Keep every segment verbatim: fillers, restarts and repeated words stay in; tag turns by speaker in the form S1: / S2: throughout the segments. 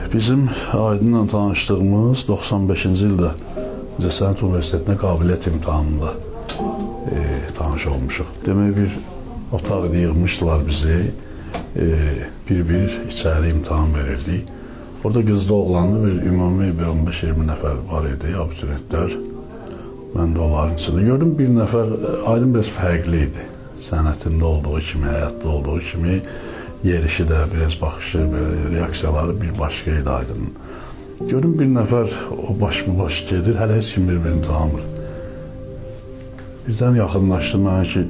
S1: Bizim Aydınla tanışdığımız doxsan beşinci ildə Cəsarət Universitetinə qabiliyyət imtahanında e, tanış olmuşuq. Demək bir otaq yığmışdılar bizi, bir-bir e, içəri imtahan verirdik. Orada qızda oğlanlı bir ümumi bir on beş iyirmi nəfər var idi, abituriyentlər. Mən də onların içində gördüm, bir nəfər Aydın biraz fərqli idi. Sənətində olduğu kimi, həyatda olduğu kimi yerişi də, biraz baxışı, reaksiyaları bir başqa idi Aydın'ın. Gördüm bir nəfər o baş-baş gedir, hələ heç kim bir-birini tanımır. Birdən yaxınlaşdı mənə ki,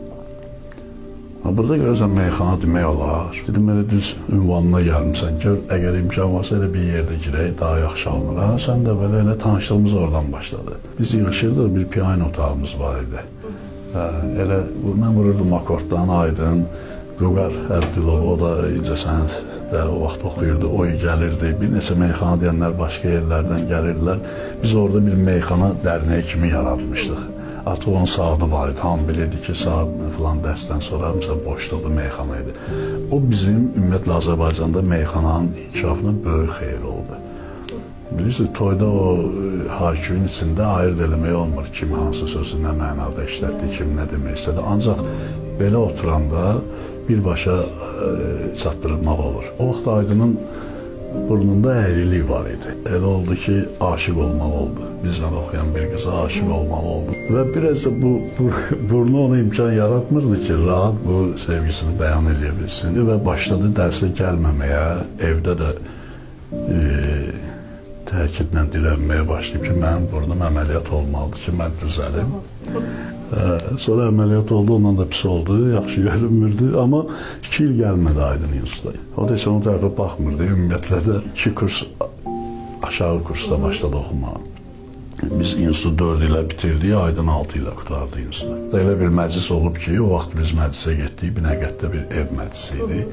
S1: burada görəsən meyxana demək olar. Dedim, elə düz ünvanına gəlmişsən, gör, əgər imkan varsa elə bir yerdə girək, daha yaxşı alınır. Ha, sən də belə elə tanışlığımız oradan başladı. Biz yığışırdıq, bir piano otağımız var idi. Hə, elə mən vururdum akortdan Aydın, Vüqar Əbdülov, o da incəsənətdə o vaxt oxuyurdu, o gəlirdi. Bir neçə meyxana deyənlər başqa yerlərdən gəlirdilər. Biz orada bir meyxana dərnəyi kimi yaratmışdıq. Artıq onun saatı var idi. Hamı bilirdi ki, saat filan dərsdən sonra məsələn boşluqda meyxana idi. O bizim ümumiyyətlə Azərbaycanda meyxananın inkişafına böyük xeyir oldu. Bilirsiniz, toyda o hayküyün içində ayırt eləmək olmur. Kim hansı sözü nə mənada işlətdi, kim nə demək istədi. Ancaq belə oturanda birbaşa e, çatdırılmaq olur. O vaxt Aydın'ın burnunda əyrilik var idi. Elə oldu ki, aşıq olmalı oldu. Bizdən oxuyan bir qıza aşıq olmalı oldu. Və biraz da bu, bu burnu ona imkan yaratmırdı ki, rahat bu sevgisini bəyan edə bilsin. Və başladı dərsə gəlməməyə, evdə də e, təkidlə dilənməyə başlayıb ki, mənim burnum əməliyyat olmalıdır ki, mən düzəlim. Sonra əməliyyat oldu, ondan da pis oldu, yaxşı görünmürdü. Amma iki il gəlmədi Aydın instituta. O da heç onun tərəfə baxmırdı. Ümumiyyətlə də iki kurs aşağı kursda başladı oxumağa. Biz institutu dörd ilə bitirdik, Aydın altı ilə qutardı institutu. Elə bir məclis olub ki, o vaxt biz məclisə getdik, Binəqətdə bir ev məclisi idi.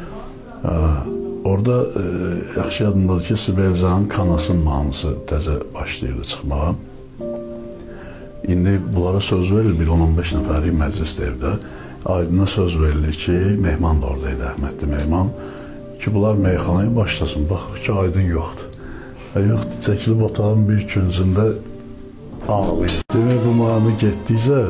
S1: Orada yaxşı yadımdadır ki, Sibelcanın Kanasın mahnısı təzə başlayırdı çıxmağa. İndi bunlara söz verilir, bir on on beş nəfərlik məclisdə evdə. Aydın'a söz verilir ki, Mehman da oradaydı, Əhmədli Mehman, ki, bunlar meyxanaya başlasın. Baxır ki, Aydın yoxdur. E, yoxdur, çəkilib otağın bir küncündə ağlayır. Demək, bu mahnı getdiysə,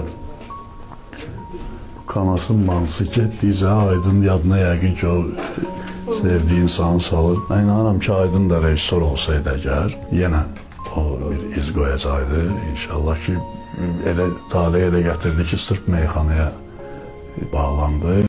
S1: Kanasın mahnısı getdiysə, Aydın yadına yəqin ki, o sevdiği insanı salır. Mən inanıram ki, Aydın da rejissor olsaydı əgər, yenə o bir iz qoyacaqdı. İnşallah ki, elə talih elə gətirdi ki, sırf meyxanaya bağlandı.